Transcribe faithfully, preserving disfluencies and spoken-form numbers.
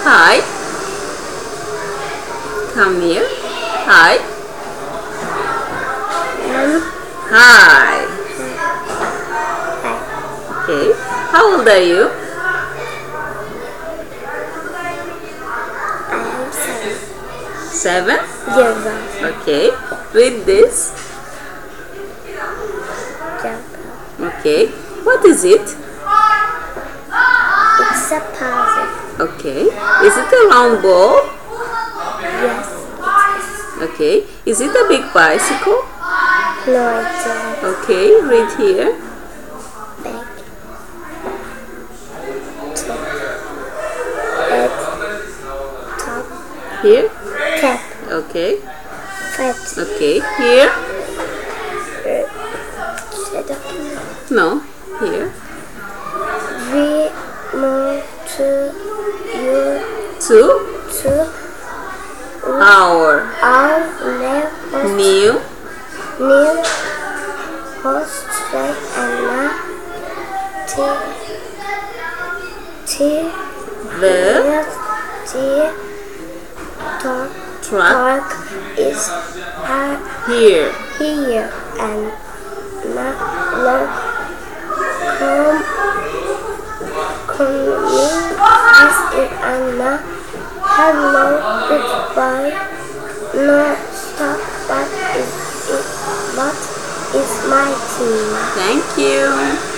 Hi. Come here. Hi. Um, Hi. Hi. Okay. How old are you? I am seven. Seven? Years old. Okay. Read this. Jumper. Okay. What is it? It's a puzzle. Okay. Is it a round ball? Yes, it is. Okay. Is it a big bicycle? No, it isn't. Okay. Read here. Back. Top. Head. Top. Here. Cap. Okay. Fat. Okay. Here. Shadow. No. Here. We move to you Two. to Our our new new new host and now T T the T talk truck talk is uh, here. here and now now come come this is and now hello goodbye no stop what is it what is my team. Thank you.